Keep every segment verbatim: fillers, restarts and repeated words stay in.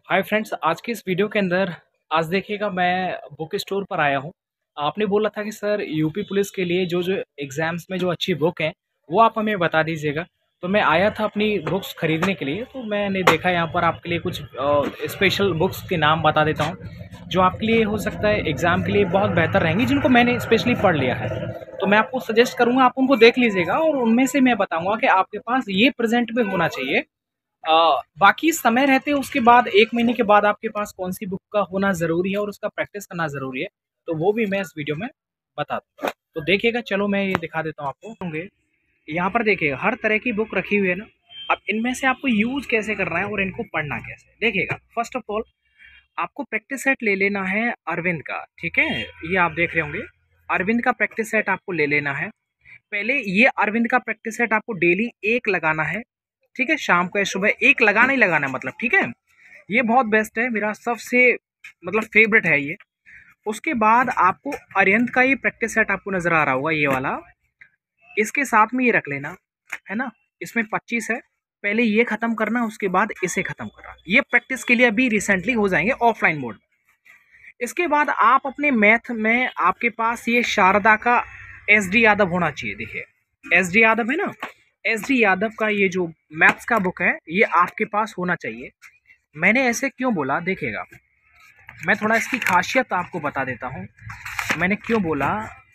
Hi friends, आज की इस वीडियो के अंदर आज देखिएगा मैं बुक स्टोर पर आया हूँ। आपने बोला था कि सर यूपी पुलिस के लिए जो जो एग्ज़ाम्स में जो अच्छी बुक हैं वो आप हमें बता दीजिएगा। तो मैं आया था अपनी बुक्स खरीदने के लिए, तो मैंने देखा यहाँ पर आपके लिए कुछ अ, स्पेशल बुक्स के नाम बता देता हूँ जो आपके लिए हो सकता है एग्ज़ाम के लिए बहुत बेहतर रहेंगी, जिनको मैंने स्पेशली पढ़ लिया है। तो मैं आपको सजेस्ट करूँगा आप उनको देख लीजिएगा और उनमें से मैं बताऊँगा कि आपके पास ये प्रेज़ेंट में होना चाहिए। अ, बाकी समय रहते उसके बाद एक महीने के बाद आपके पास कौन-सी बुक का होना ज़रूरी है और उसका प्रैक्टिस करना ज़रूरी है, तो वो भी मैं इस वीडियो में बता दूँगा। तो देखिएगा, चलो मैं ये दिखा देता हूँ आपको। होंगे यहाँ पर देखिएगा हर तरह की बुक रखी हुई है ना। अब इनमें से आपको यूज़ कैसे करना है और इनको पढ़ना कैसे है? देखिएगा, फर्स्ट ऑफ ऑल आपको प्रैक्टिस सेट ले लेना है अरविंद का, ठीक है? ये आप देख रहे होंगे, अरविंद का प्रैक्टिस सेट आपको ले लेना है। पहले ये अरविंद का प्रैक्टिस सेट आपको डेली एक लगाना है, ठीक है? शाम को या सुबह एक लगाना ही लगाना है, मतलब ठीक है? ये बहुत बेस्ट है, मेरा सबसे मतलब फेवरेट है ये। उसके बाद आपको अरिहंत का ये प्रैक्टिस सेट आपको नज़र आ रहा होगा, ये वाला। इसके साथ में ये रख लेना, है ना? इसमें पच्चीस है, पहले ये ख़त्म करना, उसके बाद इसे ख़त्म करना। ये प्रैक्टिस के लिए अभी रिसेंटली हो जाएंगे ऑफलाइन मोड में। इसके बाद आप अपने मैथ में आपके पास ये शारदा का एस डी यादव होना चाहिए। देखिए, एस डी यादव है ना, एस डी यादव का ये जो मैथ्स का बुक है ये आपके पास होना चाहिए। मैंने ऐसे क्यों बोला, देखिएगा, मैं थोड़ा इसकी खासियत आपको बता देता हूँ मैंने क्यों बोला।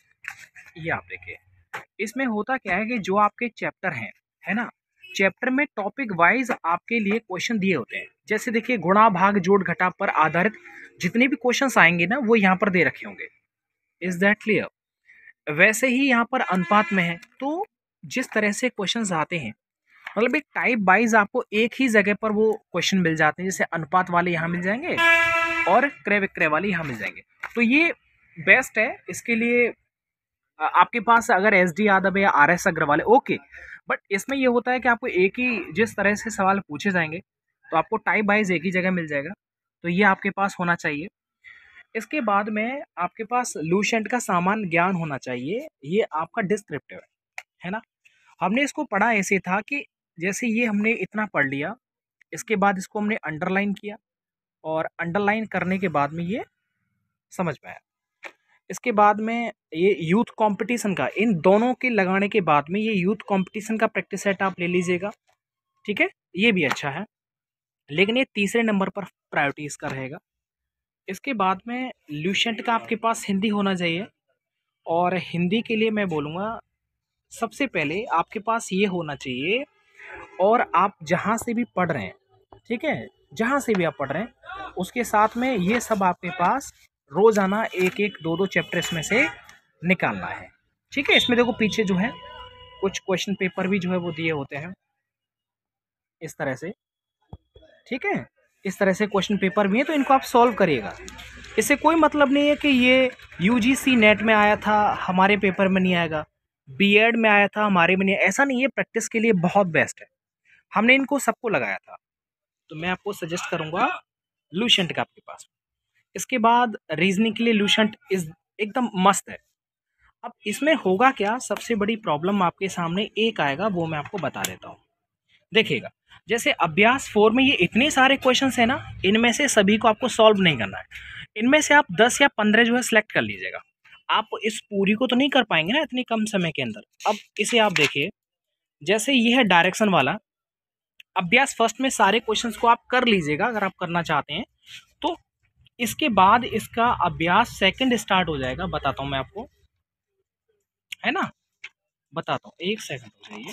ये आप देखिए, इसमें होता क्या है कि जो आपके चैप्टर हैं, है ना, चैप्टर में टॉपिक वाइज आपके लिए क्वेश्चन दिए होते हैं। जैसे देखिए, गुणा भाग जोड़ घटा पर आधारित जितने भी क्वेश्चंस आएंगे ना वो यहाँ पर दे रखे होंगे। Is that clear? वैसे ही यहाँ पर अनुपात में है, तो जिस तरह से क्वेश्चंस आते हैं, मतलब एक टाइप वाइज आपको एक ही जगह पर वो क्वेश्चन मिल जाते हैं। जैसे अनुपात वाले यहाँ मिल जाएंगे और क्रय विक्रय वाले यहाँ मिल जाएंगे। तो ये बेस्ट है इसके लिए। अ, आपके पास अगर एस डी यादव है या आर एस अग्रवाल है, ओके। बट इसमें ये होता है कि आपको एक ही जिस तरह से सवाल पूछे जाएंगे तो आपको टाइप वाइज एक ही जगह मिल जाएगा। तो ये आपके पास होना चाहिए। इसके बाद में आपके पास लूसेंट का सामान्य ज्ञान होना चाहिए। ये आपका डिस्क्रिप्टिव है है ना। हमने इसको पढ़ा ऐसे था कि जैसे ये हमने इतना पढ़ लिया, इसके बाद इसको हमने अंडरलाइन किया और अंडरलाइन करने के बाद में ये समझ में आया। इसके बाद में ये यूथ कंपटीशन का, इन दोनों के लगाने के बाद में ये यूथ कंपटीशन का प्रैक्टिस सेट आप ले लीजिएगा, ठीक है? ये भी अच्छा है, लेकिन ये तीसरे नंबर पर प्रायोरिटी इसका रहेगा। इसके बाद में ल्यूसेंट का आपके पास हिंदी होना चाहिए। और हिंदी के लिए मैं बोलूँगा सबसे पहले आपके पास ये होना चाहिए। और आप जहाँ से भी पढ़ रहे हैं, ठीक है, जहाँ से भी आप पढ़ रहे हैं उसके साथ में ये सब आपके पास रोज़ाना एक एक दो दो चैप्टर इसमें से निकालना है, ठीक है? इसमें देखो पीछे जो है कुछ क्वेश्चन पेपर भी जो है वो दिए होते हैं इस तरह से, ठीक है? इस तरह से क्वेश्चन पेपर भी है, तो इनको आप सॉल्व करिएगा। इससे कोई मतलब नहीं है कि ये यू जी सी नेट में आया था हमारे पेपर में नहीं आएगा, बी एड में आया था हमारे में नहीं, ऐसा नहीं है। प्रैक्टिस के लिए बहुत बेस्ट है, हमने इनको सबको लगाया था। तो मैं आपको सजेस्ट करूंगा लूसेंट का आपके पास। इसके बाद रीजनिंग के लिए लूसेंट इज एकदम मस्त है। अब इसमें होगा क्या, सबसे बड़ी प्रॉब्लम आपके सामने एक आएगा, वो मैं आपको बता देता हूँ। देखिएगा, जैसे अभ्यास फोर में ये इतने सारे क्वेश्चंस है ना, इनमें से सभी को आपको सॉल्व नहीं करना है। इनमें से आप दस या पंद्रह जो है सिलेक्ट कर लीजिएगा। आप इस पूरी को तो नहीं कर पाएंगे ना इतनी कम समय के अंदर। अब इसे आप देखिए, जैसे ये है डायरेक्शन वाला अभ्यास, फर्स्ट में सारे क्वेश्चंस को आप कर लीजिएगा अगर आप करना चाहते हैं तो। इसके बाद इसका अभ्यास सेकंड स्टार्ट हो जाएगा, बताता हूं मैं आपको, है ना, बताता हूँ, एक सेकंड हो जाइए।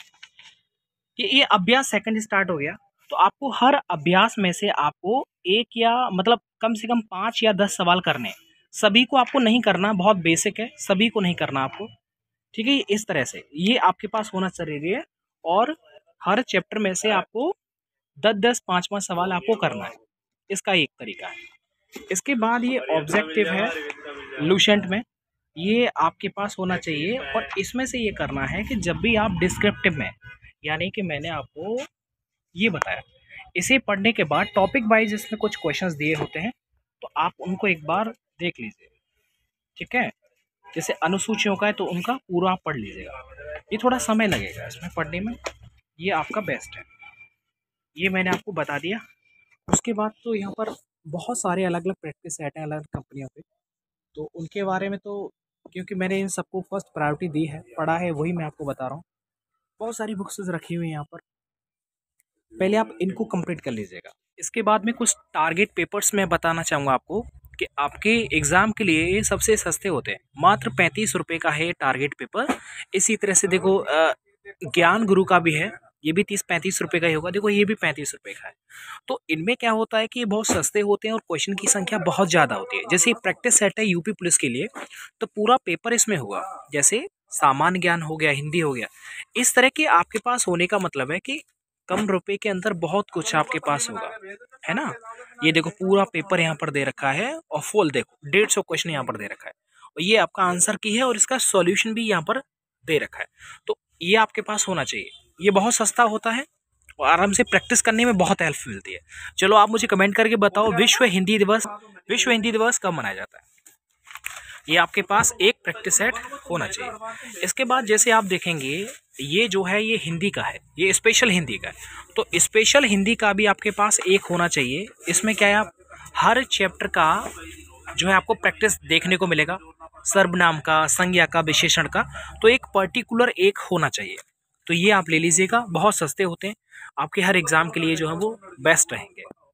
कि ये अभ्यास सेकंड स्टार्ट हो गया, तो आपको हर अभ्यास में से आपको एक या मतलब कम से कम पाँच या दस सवाल करने हैं। सभी को आपको नहीं करना, बहुत बेसिक है, सभी को नहीं करना आपको, ठीक है? इस तरह से ये आपके पास होना जरूरी है। और हर चैप्टर में से आपको दस दस पाँच पाँच सवाल आपको करना है, इसका एक तरीका है। इसके बाद ये ऑब्जेक्टिव है लूसेंट में, ये आपके पास होना चाहिए। और इसमें से ये करना है कि जब भी आप डिस्क्रिप्टिव में, यानी कि मैंने आपको ये बताया, इसे पढ़ने के बाद टॉपिक वाइज इसमें कुछ क्वेश्चंस दिए होते हैं, तो आप उनको एक बार देख लीजिए, ठीक है? जैसे अनुसूचियों का है तो उनका पूरा आप पढ़ लीजिएगा। ये थोड़ा समय लगेगा इसमें पढ़ने में, ये आपका बेस्ट है, ये मैंने आपको बता दिया। उसके बाद तो यहाँ पर बहुत सारे अलग अलग प्रैक्टिस सेट हैं अलग अलग कंपनियों पे, तो उनके बारे में तो क्योंकि मैंने इन सबको फर्स्ट प्रायोरिटी दी है, पढ़ा है, वही मैं आपको बता रहा हूँ। बहुत सारी बुक्स रखी हुई हैं यहाँ पर, पहले आप इनको कंप्लीट कर लीजिएगा। इसके बाद में कुछ टारगेट पेपर्स मैं बताना चाहूँगा आपको कि आपके एग्ज़ाम के लिए ये सबसे सस्ते होते हैं, मात्र पैंतीस रुपये का है टारगेट पेपर। इसी तरह से देखो अ, ज्ञान गुरु का भी है, ये भी तीस पैंतीस रुपये का ही होगा, देखो ये भी पैंतीस रुपये का है। तो इनमें क्या होता है कि ये बहुत सस्ते होते हैं और क्वेश्चन की संख्या बहुत ज़्यादा होती है। जैसे प्रैक्टिस सेट है यूपी पुलिस के लिए, तो पूरा पेपर इसमें होगा, जैसे सामान्य ज्ञान हो गया, हिंदी हो गया, इस तरह के आपके पास होने का मतलब है कि कम रुपए के अंदर बहुत कुछ आपके पास होगा, है ना। ये देखो पूरा पेपर यहाँ पर दे रखा है और फुल देखो डेढ़ सौ क्वेश्चन यहाँ पर दे रखा है, और ये आपका आंसर की है और इसका सॉल्यूशन भी यहाँ पर दे रखा है। तो ये आपके पास होना चाहिए, ये बहुत सस्ता होता है और आराम से प्रैक्टिस करने में बहुत हेल्प मिलती है। चलो आप मुझे कमेंट करके बताओ, विश्व हिंदी दिवस विश्व हिंदी दिवस कब मनाया जाता है। ये आपके पास एक प्रैक्टिस सेट होना चाहिए। इसके बाद जैसे आप देखेंगे, ये जो है ये हिंदी का है, ये स्पेशल हिंदी का है, तो स्पेशल हिंदी का भी आपके पास एक होना चाहिए। इसमें क्या है, आप हर चैप्टर का जो है आपको प्रैक्टिस देखने को मिलेगा, सर्वनाम का, संज्ञा का, विशेषण का, तो एक पर्टिकुलर एक होना चाहिए। तो ये आप ले लीजिएगा, बहुत सस्ते होते हैं, आपके हर एग्ज़ाम के लिए जो है वो बेस्ट रहेंगे।